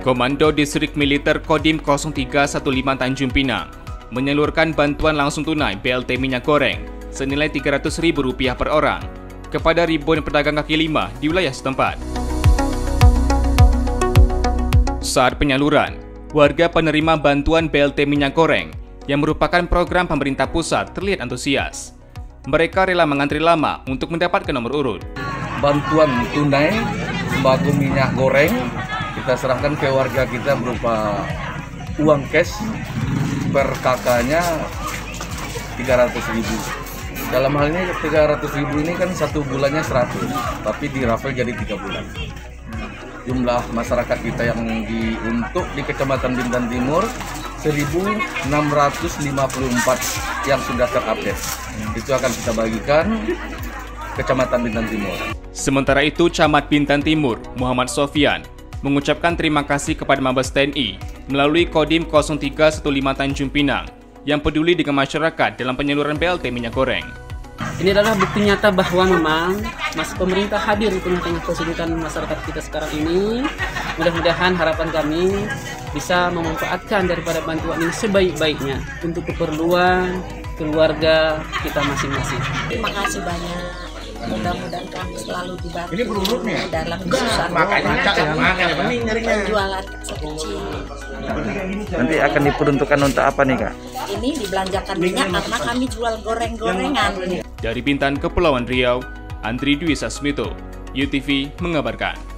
Komando Distrik Militer Kodim 0315 Tanjung Pinang menyalurkan bantuan langsung tunai BLT minyak goreng senilai Rp300.000 per orang kepada ribuan pedagang kaki lima di wilayah setempat. Saat penyaluran, warga penerima bantuan BLT minyak goreng yang merupakan program pemerintah pusat terlihat antusias. Mereka rela mengantri lama untuk mendapatkan nomor urut. Bantuan tunai sembako minyak goreng kita serahkan ke warga kita berupa uang cash per kakaknya 300.000. Dalam hal ini 300.000 ini kan satu bulannya 100, tapi dirapel jadi 3 bulan. Jumlah masyarakat kita yang untuk di Kecamatan Bintan Timur 1.654 yang sudah terupdate. Itu akan kita bagikan Kecamatan Bintan Timur. Sementara itu, Camat Bintan Timur, Muhammad Sofyan, mengucapkan terima kasih kepada Mabes TNI melalui Kodim 0315 Tanjung Pinang yang peduli dengan masyarakat dalam penyaluran BLT minyak goreng. Ini adalah bukti nyata bahwa memang pemerintah hadir di tengah-tengah kesulitan masyarakat kita sekarang ini. Mudah-mudahan harapan kami bisa memanfaatkan daripada bantuan ini sebaik-baiknya untuk keperluan keluarga kita masing-masing. Terima kasih banyak. Mudah-mudahan kami selalu dibantu dalam kesusahan penjualan sekecil. Nanti akan diperuntukkan untuk apa nih, Kak? Ini dibelanjakan minyak karena kami jual goreng-gorengan. Dari Bintan, Kepulauan Riau, Andri Dwi Sasmito, UTV mengabarkan.